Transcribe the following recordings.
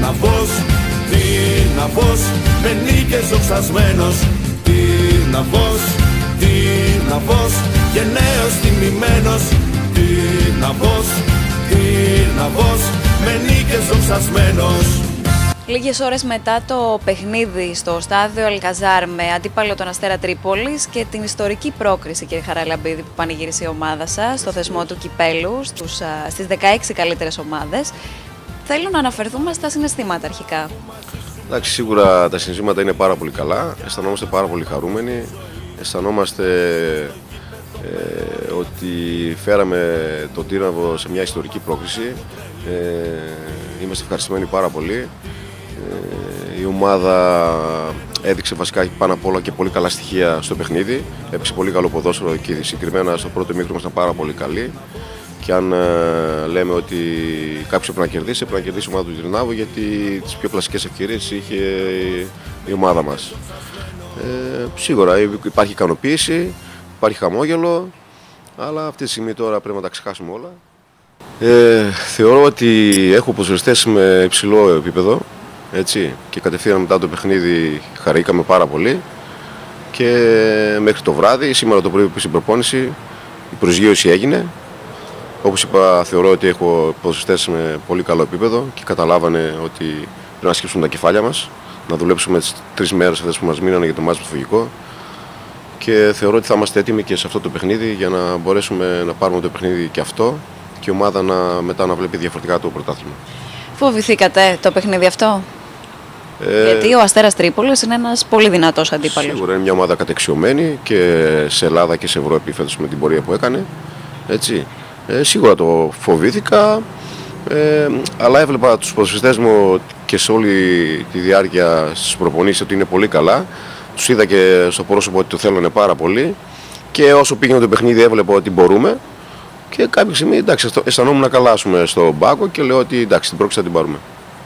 Ναυός με νίκες δοξασμένος. Ναυός και νέος τιμημένος. Ναυός με νίκες δοξασμένος. Λίγες ώρες μετά το παιχνίδι στο στάδιο Αλκαζάρ με αντίπαλο τον Αστέρα Τρίπολης και την ιστορική πρόκριση, κύριε Χαραλαμπίδη, που πανηγύρισε η ομάδα σας στο θεσμό του κυπέλου στις 16 καλύτερες ομάδες, θέλω να αναφερθούμε στα συναισθήματα αρχικά. Εντάξει, σίγουρα τα συναισθήματα είναι πάρα πολύ καλά, αισθανόμαστε πάρα πολύ χαρούμενοι, αισθανόμαστε ότι φέραμε τον Τύρναβο σε μια ιστορική πρόκριση, είμαστε ευχαριστημένοι πάρα πολύ. Η ομάδα έδειξε βασικά πάνω απ' όλα και πολύ καλά στοιχεία στο παιχνίδι, έπαιξε πολύ καλό ποδόσφαιρο και συγκεκριμένα στο πρώτο ημίχρονο ήμασταν πάρα πολύ καλοί. Και αν λέμε ότι κάποιος πρέπει να κερδίσει η ομάδα του Τυρνάβου, γιατί τις πιο κλασικές ευκαιρίες είχε η ομάδα μας. Σίγουρα υπάρχει ικανοποίηση, υπάρχει χαμόγελο, αλλά αυτή τη στιγμή τώρα πρέπει να τα ξεχάσουμε όλα. Θεωρώ ότι έχω ποδοσφαιριστές με υψηλό επίπεδο, έτσι, και κατευθείαν μετά το παιχνίδι χαρήκαμε πάρα πολύ και μέχρι το βράδυ, σήμερα το πρωί που στην προπόνηση, η προσγείωση έγινε. Όπως είπα, θεωρώ ότι έχω ποδοσφαιριστές με πολύ καλό επίπεδο και καταλάβανε ότι πρέπει να σκύψουν τα κεφάλια μας, να δουλέψουμε τις 3 μέρες αυτές που μας μείνανε για το μάτς μεταφογικό και θεωρώ ότι θα είμαστε έτοιμοι και σε αυτό το παιχνίδι για να μπορέσουμε να πάρουμε το παιχνίδι και αυτό και η ομάδα μετά να βλέπει διαφορετικά το πρωτάθλημα. Φοβηθήκατε το παιχνίδι αυτό? Γιατί ο Αστέρας Τρίπολης είναι ένας πολύ δυνατός αντίπαλος. Σίγουρα είναι μια ομάδα κατεξιωμένη και σε Ελλάδα και σε Ευρώπη φέτος με την πορεία που έκανε. Έτσι. Σίγουρα το φοβήθηκα, αλλά έβλεπα τους ποδοσφαιριστές μου και σε όλη τη διάρκεια στις προπονήσεις ότι είναι πολύ καλά. Τους είδα και στο πρόσωπο ότι το θέλουν πάρα πολύ και όσο πήγαινε το παιχνίδι έβλεπα ότι μπορούμε και κάποια στιγμή εντάξει, αισθανόμουν καλά στον πάγκο και λέω ότι εντάξει, την πρόκληση θα την πάρουμε.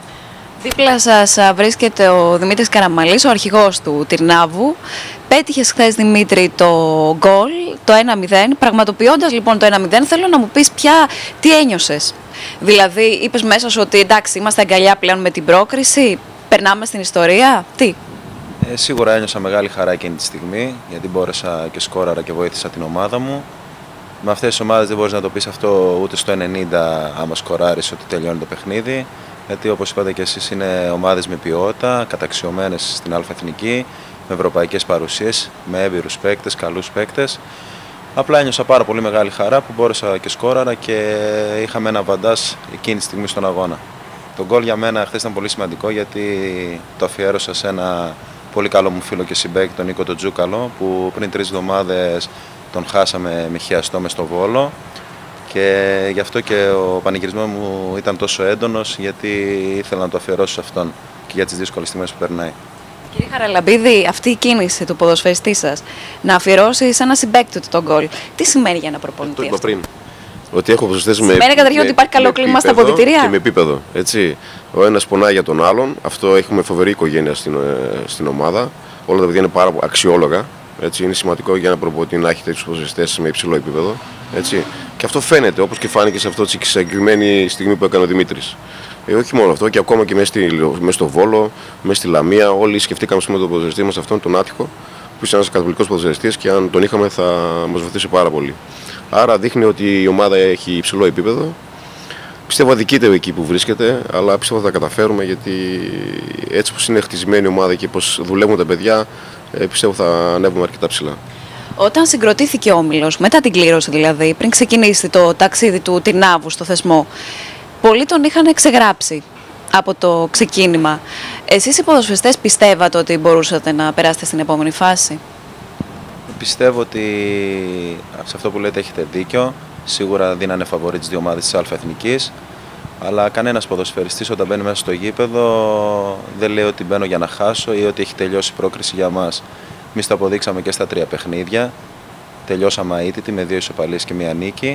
Δίπλα σας βρίσκεται ο Δημήτρης Καραμαλής, ο αρχηγός του Τυρνάβου. Πέτυχες χθες, Δημήτρη, το γκολ, το 1-0. Πραγματοποιώντας λοιπόν το 1-0, θέλω να μου πεις τι ένιωσες. Δηλαδή, είπες μέσα σου ότι εντάξει, είμαστε αγκαλιά πλέον με την πρόκριση, περνάμε στην ιστορία. Τι? Σίγουρα ένιωσα μεγάλη χαρά εκείνη τη στιγμή, γιατί μπόρεσα και σκόραρα και βοήθησα την ομάδα μου. Με αυτές τις ομάδες δεν μπορείς να το πεις αυτό ούτε στο 90 άμα σκοράρεις ότι τελειώνει το παιχνίδι. Γιατί όπως είπατε και εσείς είναι ομάδες με ποιότητα, καταξιωμένες στην Α-Εθνική, με ευρωπαϊκές παρουσίες, με έμπειρους παίκτες, καλούς παίκτες. Απλά ένιωσα πάρα πολύ μεγάλη χαρά που μπόρεσα και σκόραρα και είχαμε ένα βαντάζ εκείνη τη στιγμή στον αγώνα. Το γκολ για μένα χθες ήταν πολύ σημαντικό γιατί το αφιέρωσα σε ένα πολύ καλό μου φίλο και συμπαίκτη, τον Νίκο τον Τζούκαλο, που πριν 3 εβδομάδες τον χάσαμε με χιαστό μες στο Βόλο. Και γι' αυτό και ο πανηγυρισμός μου ήταν τόσο έντονος, γιατί ήθελα να το αφιερώσω σε αυτόν και για τις δύσκολες στιγμές που περνάει. Κύριε Χαραλαμπίδη, αυτή η κίνηση του ποδοσφαιριστή σας να αφιερώσει σε ένα συμπαίκτη του τον γκολ, τι σημαίνει για ένα προπονητή? Το είπα πριν. Ότι έχω ποδοσφαιριστές με. Σημαίνει καταρχήν ότι υπάρχει καλό κλίμα στα αποδυτήρια. Και με επίπεδο. Έτσι. Ο ένας πονάει για τον άλλον. Αυτό έχουμε φοβερή οικογένεια στην ομάδα. Όλα τα παιδιά είναι πάρα αξιόλογα. Έτσι. Είναι σημαντικό για ένα προπονητή να έχει τέτοιους ποδοσφαιριστές με υψηλό επίπεδο. Έτσι. Και αυτό φαίνεται, όπως και φάνηκε σε αυτή τη συγκεκριμένη στιγμή που έκανε ο Δημήτρης. Όχι μόνο αυτό, και ακόμα και μέσα στο Βόλο, μέσα στη Λαμία, όλοι σκεφτήκαμε τον ποδοσφαιριστή μας αυτόν, τον Άτυχο, που είναι ένας καθολικός ποδοσφαιριστής και αν τον είχαμε θα μας βοηθήσει πάρα πολύ. Άρα δείχνει ότι η ομάδα έχει υψηλό επίπεδο. Πιστεύω αδικείται εκεί που βρίσκεται, αλλά πιστεύω θα τα καταφέρουμε, γιατί έτσι πως είναι χτισμένη η ομάδα και πως δουλεύουν τα παιδιά, πιστεύω θα ανέβουμε αρκετά ψηλά. Όταν συγκροτήθηκε ο Όμιλος, μετά την κλήρωση δηλαδή, πριν ξεκινήσει το ταξίδι του Τυρνάβου στο θεσμό, πολλοί τον είχαν ξεγράψει από το ξεκίνημα. Εσείς οι ποδοσφαιριστές πιστεύατε ότι μπορούσατε να περάσετε στην επόμενη φάση? Πιστεύω ότι σε αυτό που λέτε έχετε δίκιο. Σίγουρα δίνανε φαβορί τις δύο ομάδες της Α-Εθνικής, αλλά κανένας ποδοσφαιριστής όταν μπαίνει μέσα στο γήπεδο δεν λέει ότι μπαίνω για να χάσω ή ότι έχει τελειώσει η πρόκριση για μας. Εμείς το αποδείξαμε και στα 3 παιχνίδια. Τελειώσαμε αίτητοι με 2 ισοπαλίες και 1 νίκη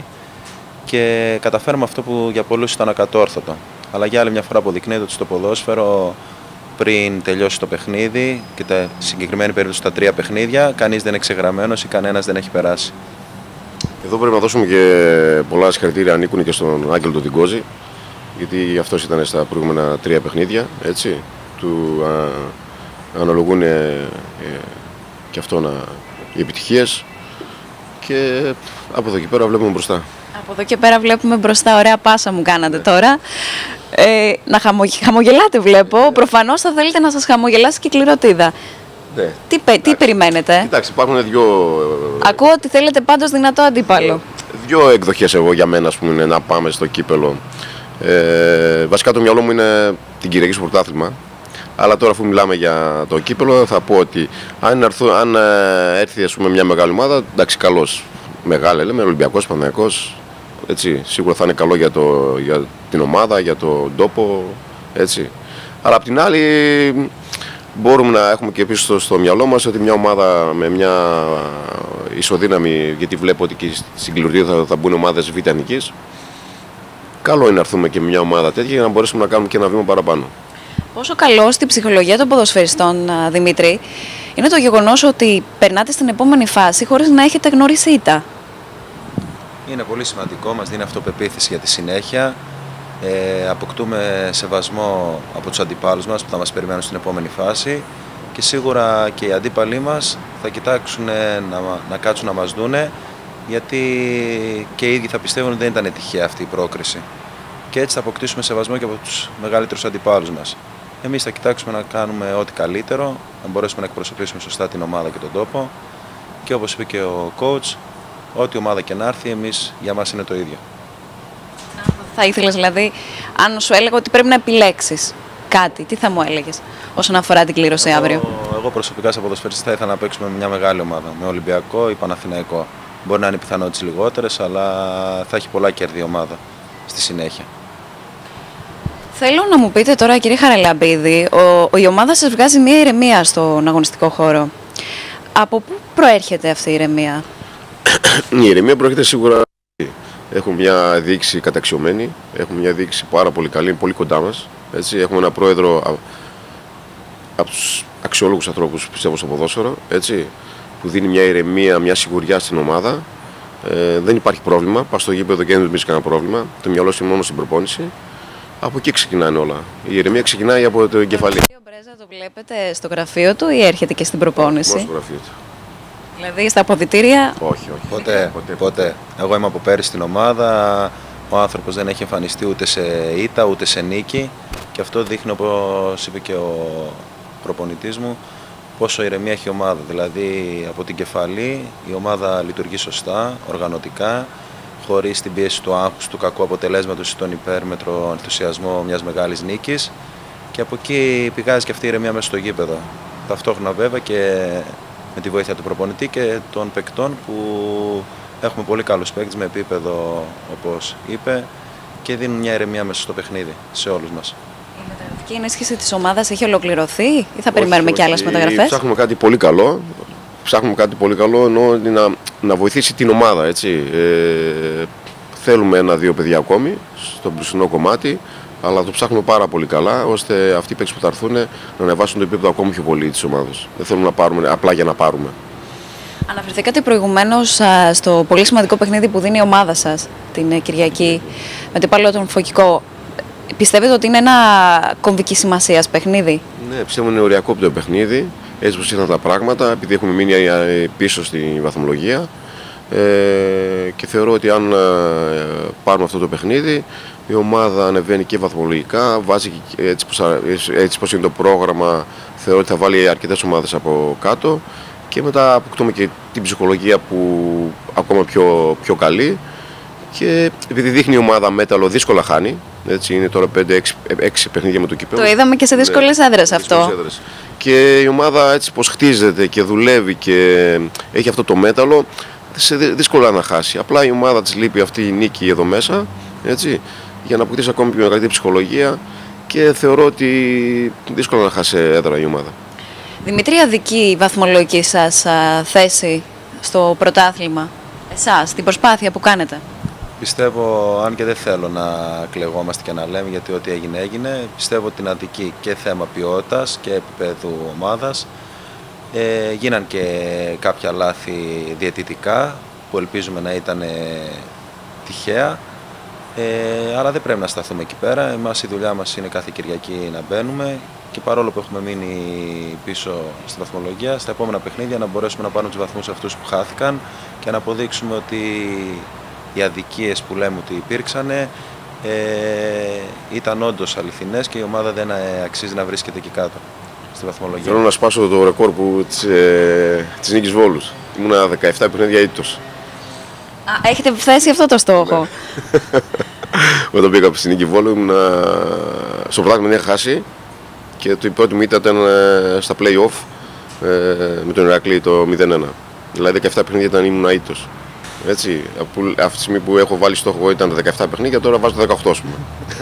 και καταφέραμε αυτό που για πολλούς ήταν ακατόρθωτο. Αλλά για άλλη μια φορά αποδεικνύεται ότι στο ποδόσφαιρο, πριν τελειώσει το παιχνίδι και τα συγκεκριμένη περίπτωση στα 3 παιχνίδια, κανείς δεν είναι ξεγραμμένος ή κανένας δεν έχει περάσει. Εδώ πρέπει να δώσουμε και πολλά συγχαρητήρια, ανήκουν και στον Άγγελο τον Τιγκόζη, γιατί αυτός ήταν στα προηγούμενα 3 παιχνίδια, έτσι, του αναλογούν και αυτόν οι επιτυχίες και από εδώ και πέρα βλέπουμε μπροστά. Από εδώ και πέρα βλέπουμε μπροστά, ωραία πάσα μου κάνατε τώρα. Να χαμογελάτε βλέπω, προφανώς θα θέλετε να σας χαμογελάσει και η κληροτίδα. Ναι. Τι περιμένετε? Κοιτάξτε, υπάρχουν δύο... Ακούω ότι θέλετε πάντως δυνατό αντίπαλο. Δύο εκδοχές εγώ για μένα, ας πούμε, είναι να πάμε στο κύπελο. Βασικά το μυαλό μου είναι την Κυριακή στο πρωτάθλημα. Αλλά τώρα αφού μιλάμε για το κύπελο θα πω ότι αν έρθει, ας πούμε, μια μεγάλη ομάδα, εντάξει, καλώς. Μεγάλη λέμε, Ολυμπιακός, Παναθηναϊκός, έτσι, σίγουρα θα είναι καλό για την ομάδα, για τον τόπο, έτσι. Αλλά απ' την άλλη μπορούμε να έχουμε και επίσης στο μυαλό μας ότι μια ομάδα με μια ισοδύναμη, γιατί βλέπω ότι και στην κληροτίδα θα μπουν ομάδες β' νικής, καλό είναι να έρθουμε και με μια ομάδα τέτοια για να μπορέσουμε να κάνουμε και ένα βήμα παραπάνω. Πόσο καλό στην ψυχολογία των ποδοσφαιριστών, Δημήτρη, είναι το γεγονός ότι περνάτε στην επόμενη φάση χωρίς να έχετε γνωρίσει ήττα? Είναι πολύ σημαντικό, μας δίνει αυτοπεποίθηση για τη συνέχεια. Αποκτούμε σεβασμό από τους αντιπάλους μας που θα μας περιμένουν στην επόμενη φάση και σίγουρα και οι αντίπαλοι μας θα κοιτάξουν να κάτσουν να μας δούνε, γιατί και οι ίδιοι θα πιστεύουν ότι δεν ήταν τυχαία αυτή η πρόκριση. Και έτσι θα αποκτήσουμε σεβασμό και από τους μεγαλύτερους αντιπάλους μας. Εμείς θα κοιτάξουμε να κάνουμε ό,τι καλύτερο, να μπορέσουμε να εκπροσωπήσουμε σωστά την ομάδα και τον τόπο και όπως είπε και ο coach, ό,τι ομάδα και να έρθει, εμείς για μας είναι το ίδιο. Θα ήθελες δηλαδή, αν σου έλεγα ότι πρέπει να επιλέξεις κάτι, τι θα μου έλεγες όσον αφορά την κλήρωση αύριο? Εγώ προσωπικά σαν ποδοσφαιριστής θα ήθελα να παίξουμε με μια μεγάλη ομάδα, με Ολυμπιακό ή Παναθηναϊκό. Μπορεί να είναι πιθανότητες λιγότερες, αλλά θα έχει πολλά κέρδη η ομάδα στη συνέχεια. Θέλω να μου πείτε τώρα, κύριε Χαραλαμπίδη, η ομάδα σας βγάζει μια ηρεμία στον αγωνιστικό χώρο. Από πού προέρχεται αυτή η ηρεμία? Η ηρεμία προέρχεται σίγουρα. Έχουμε μια διοίκηση καταξιωμένη, έχουμε μια διοίκηση πάρα πολύ καλή, πολύ κοντά μας. Έτσι. Έχουμε ένα πρόεδρο από τους αξιόλογους ανθρώπους, πιστεύω, στο ποδόσφαιρο, έτσι, που δίνει μια ηρεμία, μια σιγουριά στην ομάδα. Δεν υπάρχει πρόβλημα. Πας στο γήπεδο και δεν δημιουργείς κανένα πρόβλημα. Το μυαλό σου είναι μόνο στην προπόνηση. Από εκεί ξεκινάνε όλα. Η ηρεμία ξεκινάει από το εγκεφαλή. Ο Μπρέζα το βλέπετε στο γραφείο του ή έρχεται και στην προπόνηση? Μόνο στο γραφείο του. Δηλαδή στα αποδυτήρια? Όχι. Ποτέ. Εγώ είμαι από πέρυσι στην ομάδα. Ο άνθρωπος δεν έχει εμφανιστεί ούτε σε ήττα ούτε σε νίκη. Και αυτό δείχνει, όπως είπε και ο προπονητής μου, πόσο ηρεμία έχει η ομάδα. Δηλαδή από την κεφαλή η ομάδα λειτουργεί σωστά, οργανωτικά, χωρίς την πίεση του άγχους, του κακού αποτελέσματος ή τον υπέρμετρο ενθουσιασμό μιας μεγάλης νίκης. Και από εκεί πηγάζει και αυτή η ηρεμία μέσα στο γήπεδο. Ταυτόχρονα βέβαια και με τη βοήθεια του προπονητή και των παικτών, που έχουμε πολύ καλούς παίκτες με επίπεδο, όπως είπε, και δίνουν μια ηρεμία μέσα στο παιχνίδι σε όλους μας. Η μεταγραφική ενίσχυση της ομάδας έχει ολοκληρωθεί ή θα περιμένουμε και άλλες μεταγραφές? Ψάχνουμε κάτι πολύ καλό. Εννοώ να βοηθήσει την ομάδα. Έτσι. Θέλουμε 1-2 παιδιά ακόμη στο μπροστινό κομμάτι, αλλά το ψάχνουμε πάρα πολύ καλά, ώστε αυτοί οι παίκτες που θα έρθουν να ανεβάσουν το επίπεδο ακόμη πιο πολύ της ομάδας. Δεν θέλουμε να πάρουμε απλά για να πάρουμε. Αναφερθήκατε προηγουμένως στο πολύ σημαντικό παιχνίδι που δίνει η ομάδα σας την Κυριακή με την πάλι τον Φωκικό. Πιστεύετε ότι είναι ένα κομβικής σημασίας παιχνίδι? Ναι, πιστεύω είναι οριακό το παιχνίδι, έτσι πως ήρθαν τα πράγματα, επειδή έχουμε μείνει πίσω στη βαθμολογία. Και θεωρώ ότι αν πάρουμε αυτό το παιχνίδι, η ομάδα ανεβαίνει και βαθμολογικά, βάζει έτσι πως είναι το πρόγραμμα, θεωρώ ότι θα βάλει αρκετές ομάδες από κάτω και μετά αποκτούμε και την ψυχολογία που ακόμα πιο καλή, και επειδή δείχνει η ομάδα μέταλλο, δύσκολα χάνει, έτσι, είναι τώρα 5-6 παιχνίδια με το κύπελλο. Το είδαμε και σε δύσκολες έδρες αυτό. Και η ομάδα έτσι πως χτίζεται και δουλεύει και έχει αυτό το μέταλλο, δύσκολα να χάσει. Απλά η ομάδα της λείπει αυτή η νίκη εδώ μέσα, έτσι, για να αποκτήσει ακόμη πιο μεγαλύτερη ψυχολογία, και θεωρώ ότι δύσκολα να χάσει έδρα η ομάδα. Δημήτρη, αδική η βαθμολογική σας θέση στο πρωτάθλημα, εσάς, την προσπάθεια που κάνετε? Πιστεύω, αν και δεν θέλω να κλεγόμαστε και να λέμε, γιατί ό,τι έγινε έγινε, πιστεύω την αδική και θέμα ποιότητας και επίπεδου ομάδας. Γίναν και κάποια λάθη διαιτητικά που ελπίζουμε να ήταν τυχαία. Άρα δεν πρέπει να σταθούμε εκεί πέρα. Εμάς η δουλειά μας είναι κάθε Κυριακή να μπαίνουμε και παρόλο που έχουμε μείνει πίσω στη βαθμολογία, στα επόμενα παιχνίδια να μπορέσουμε να πάρουμε τους βαθμούς αυτούς που χάθηκαν και να αποδείξουμε ότι οι αδικίες που λέμε ότι υπήρξαν ήταν όντως αληθινές και η ομάδα δεν αξίζει να βρίσκεται εκεί κάτω στη βαθμολογία. Θέλω να σπάσω το ρεκόρ της νίκης Βόλους. Ήμουνα 17 παιχνίδια ήττος. Έχετε θέσει αυτό το στόχο. Όταν πήγα στη νίκη Βόλου ήμουνα στο πρωτάθλημα, δεν είχα χάσει και η πρώτη μου ήττα ήταν στα play-off με τον Ηρακλή το 0-1. Δηλαδή 17 παιχνίδια ήμουν ήττος. Έτσι, αυτή τη στιγμή που έχω βάλει στόχο ήταν τα 17 παιχνίδια, τώρα βάζω τα 18 πούμε.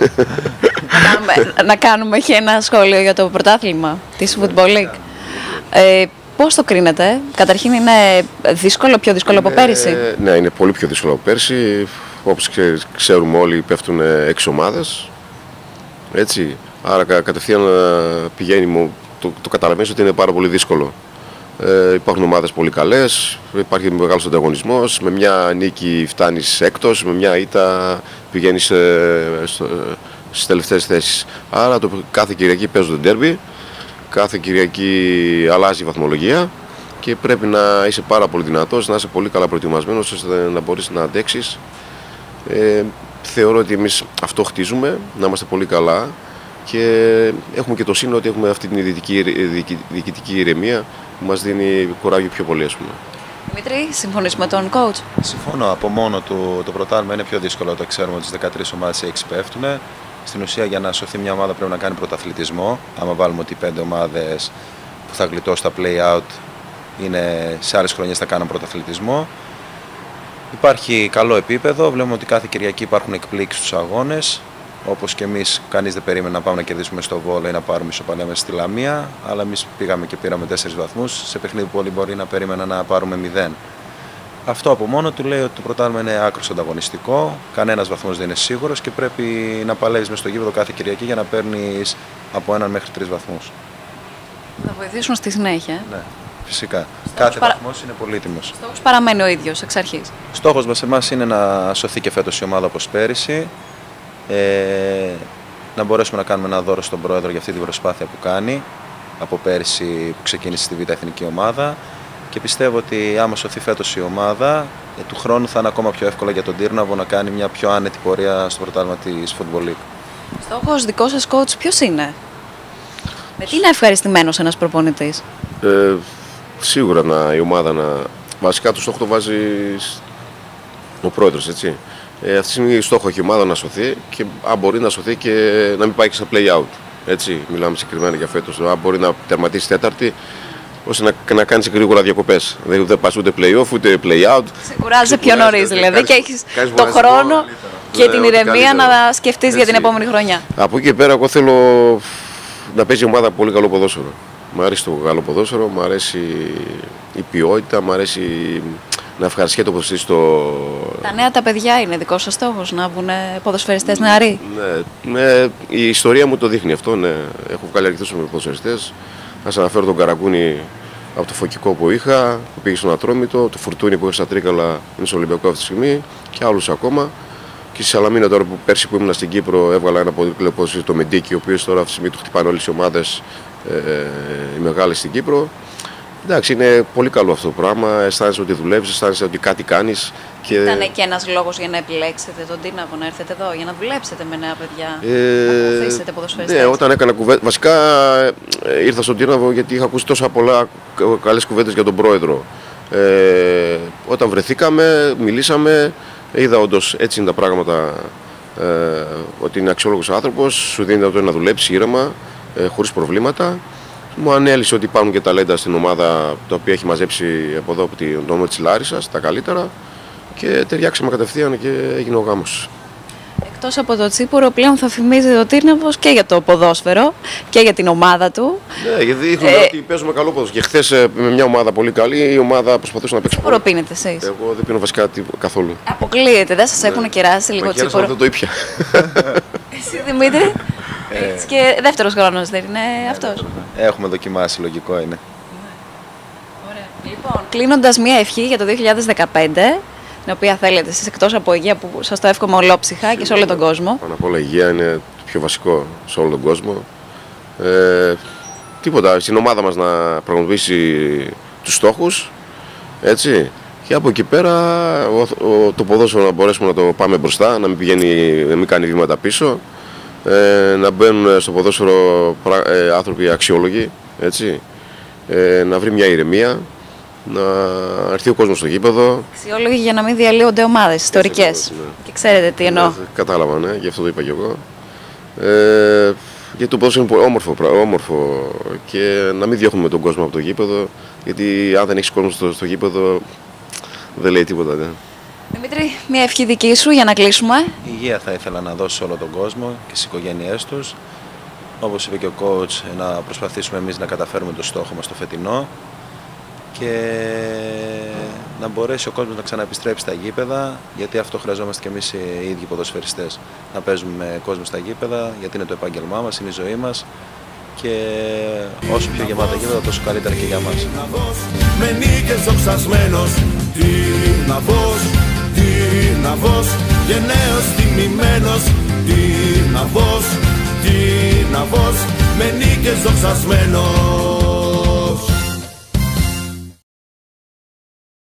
Να κάνουμε και ένα σχόλιο για το πρωτάθλημα της Football League. Πώς το κρίνετε? Καταρχήν είναι δύσκολο, πιο δύσκολο από πέρυσι? Ναι, είναι πολύ πιο δύσκολο από πέρυσι. Όπως ξέρουμε όλοι πέφτουν 6 ομάδες. Έτσι, άρα κατευθείαν πηγαίνει, το καταλαβαίνεις ότι είναι πάρα πολύ δύσκολο. Υπάρχουν ομάδες πολύ καλές, υπάρχει μεγάλος ανταγωνισμός, με μια νίκη φτάνεις έκτος, με μια ήττα πηγαίνεις στις τελευταίες θέσεις. Άρα κάθε Κυριακή παίζουν το ντέρμπι, κάθε Κυριακή αλλάζει η βαθμολογία και πρέπει να είσαι πάρα πολύ δυνατός, να είσαι πολύ καλά προετοιμασμένος ώστε να μπορείς να αντέξεις. Θεωρώ ότι εμείς αυτό χτίζουμε, να είμαστε πολύ καλά και έχουμε και το σύνολο ότι έχουμε αυτή την διοικητική ηρεμία που μας δίνει κουράγιο πιο πολύ, ας πούμε. Δημήτρη, συμφωνείς με τον coach? Συμφωνώ. Από μόνο του το πρωτάθλημα είναι πιο δύσκολο. Το ξέρουμε ότι τις 13 ομάδες 6 πέφτουν. Στην ουσία, για να σωθεί μια ομάδα πρέπει να κάνει πρωταθλητισμό. Άμα βάλουμε ότι οι 5 ομάδες που θα γλιτώσουν τα play-out είναι σε άλλες χρονιές θα κάνουν πρωταθλητισμό. Υπάρχει καλό επίπεδο. Βλέπουμε ότι κάθε Κυριακή υπάρχουν εκπλήξεις στους αγώνες. Όπως και εμείς, κανείς δεν περίμενε να πάμε να κερδίσουμε στο Βόλο ή να πάρουμε ισοπαλία μέσα στη Λαμία. Αλλά εμείς πήγαμε και πήραμε 4 βαθμούς σε παιχνίδι που όλοι μπορεί να περίμεναν να πάρουμε 0. Αυτό από μόνο του λέει ότι το πρωτάθλημα είναι άκρως ανταγωνιστικό. Κανένας βαθμός δεν είναι σίγουρος και πρέπει να παλεύεις μες στο γήπεδο κάθε Κυριακή για να παίρνεις από 1 μέχρι 3 βαθμούς. Θα βοηθήσουν στη συνέχεια. Ναι, φυσικά. Κάθε βαθμός είναι πολύτιμος. Ο στόχος παραμένει ο ίδιος εξ αρχής. Στόχος μας εμάς είναι να σωθεί και φέτος η ομάδα όπως πέρυσι. Να μπορέσουμε να κάνουμε ένα δώρο στον πρόεδρο για αυτή την προσπάθεια που κάνει από πέρυσι που ξεκίνησε στη Β' Εθνική Ομάδα και πιστεύω ότι άμα σωθεί φέτος η ομάδα του χρόνου θα είναι ακόμα πιο εύκολο για τον Τύρναβο να κάνει μια πιο άνετη πορεία στο πρωτάθλημα της Football League. Στόχος δικό σας coach ποιος είναι? Με τι είναι ευχαριστημένος ένας προπονητής? Σίγουρα η ομάδα βασικά το στόχο το βάζει ο πρόεδρος, έτσι. Αυτή τη στιγμή στόχο έχει η ομάδα να σωθεί και αν μπορεί να σωθεί και να μην πάει και στα play-out. Έτσι, μιλάμε συγκεκριμένα για φέτος. Αν μπορεί να τερματίσει τέταρτη, ώστε να κάνεις γρήγορα διακοπές. Δεν πας ούτε play-off ούτε play-out. Σε κουράζει πιο νωρίς δηλαδή και έχεις το χρόνο και την ηρεμία να σκεφτείς για την επόμενη χρονιά. Από εκεί και πέρα, εγώ θέλω να παίζει η ομάδα πολύ καλό ποδόσφαιρο. Μ' αρέσει το καλό ποδόσφαιρο, μ' αρέσει η ποιότητα, μ' αρέσει να ευχαριστιέται όπως εσείς το... Τα νέα τα παιδιά είναι δικός σας στόχος, να βγουν ποδοσφαιριστές νεαροί? Ναι, η ιστορία μου το δείχνει αυτό, ναι. Έχω βγάλει αρκετούς ποδοσφαιριστές. Θα σας αναφέρω τον Καραγκούνη από το Φωκικό που είχα, που πήγε στον Ατρόμητο, το Φουρτούνι που είχε στα Τρίκαλα, είναι στο Ολυμπιακό αυτή τη στιγμή και άλλους ακόμα. Και στη Σαλαμίνα τώρα που πέρσι που ήμουν στην Κύπρο έβγαλα ένα πολύ καλό ποδοσφαιριστή, το Μεντίκη, ο οποίος τώρα αυτή τη στιγμή του χτυπάνε όλες οι ομάδες οι μεγάλες στην Κύπρο. Εντάξει, είναι πολύ καλό αυτό το πράγμα. Αισθάνεσαι ότι δουλεύεις, αισθάνεσαι ότι κάτι κάνεις. Και... Ήταν και ένας λόγος για να επιλέξετε τον Τύρναβο να έρθετε εδώ, για να δουλέψετε με νέα παιδιά, να βοηθήσετε ποδοσφαιριστές? Ναι, όταν έκανα κουβέντα. Βασικά ήρθα στον Τύρναβο γιατί είχα ακούσει τόσα πολλά καλές κουβέντες για τον πρόεδρο. Όταν βρεθήκαμε, μιλήσαμε, είδα όντως έτσι είναι τα πράγματα. Ότι είναι αξιόλογος άνθρωπος, σου δίνει το να δουλέψει ήρεμα, χωρίς προβλήματα. Μου ανέλησε ότι υπάρχουν και ταλέντα στην ομάδα τα οποία έχει μαζέψει από εδώ από τον νόμο της Λάρισσας, τα καλύτερα και ταιριάξαμε κατευθείαν και έγινε ο γάμος. Εκτός από το τσίπουρο πλέον θα φημίζει ο Τύρναβος και για το ποδόσφαιρο και για την ομάδα του. Ναι, γιατί δείχνουμε ότι παίζουμε καλό ποδόσφαιρο. Και χθες με μια ομάδα πολύ καλή, η ομάδα προσπαθούσε να παίξει τσίπουρο. Τσίπουρο πίνετε εσείς? Εγώ δεν πίνω βασικά καθόλου. Αποκλείεται, δεν σας έχουν κεράσει λίγο τσίπουρο? Δεν το ήπια. Εσύ Δημήτρη? Και δεύτερος χρόνος δεν είναι αυτός? Έχουμε δοκιμάσει, λογικό είναι. Ωραία. Λοιπόν, κλείνοντας μια ευχή για το 2015, την οποία θέλετε εσείς, εκτός από υγεία που σας το εύχομαι ολόψυχα και σε όλο τον κόσμο? Πάνω απ' όλα η υγεία είναι το πιο βασικό σε όλο τον κόσμο. Τίποτα, στην ομάδα μας να πραγματοποιήσει τους στόχους, έτσι. Και από εκεί πέρα το ποδόσφαιρο να μπορέσουμε να το πάμε μπροστά, να μην κάνει βήματα πίσω, να μπαίνουν στο ποδόσφαιρο άνθρωποι αξιόλογοι, έτσι. Να βρει μια ηρεμία, να έρθει ο κόσμος στο γήπεδο. Αξιόλογοι για να μην διαλύονται ομάδες ιστορικές. Ναι. Και ξέρετε τι εννοώ. Κατάλαβα, ναι, γι' αυτό το είπα κι εγώ. Γιατί το ποδόσφαιρο είναι όμορφο και να μην διώχνουμε τον κόσμο από το γήπεδο, γιατί αν δεν έχεις κόσμο στο γήπεδο δεν λέει τίποτα. Ναι. Δημήτρη, μια ευχή δική σου για να κλείσουμε. Υγεία θα ήθελα να δώσω σε όλο τον κόσμο και στις οικογένειές τους. Όπως είπε και ο coach, να προσπαθήσουμε εμείς να καταφέρουμε το στόχο μας το φετινό και να μπορέσει ο κόσμος να ξαναεπιστρέψει στα γήπεδα, γιατί αυτό χρειαζόμαστε και εμείς οι ίδιοι ποδοσφαιριστές. Να παίζουμε με κόσμο στα γήπεδα, γιατί είναι το επάγγελμά μας, είναι η ζωή μας και όσο πιο γεμάτα γήπεδα, τόσο καλύτερα και για μας. Με νίκες δοξασμένος, τίναβος, γενναίος τιμημένος, τίναβος, με νίκες δοξασμένος.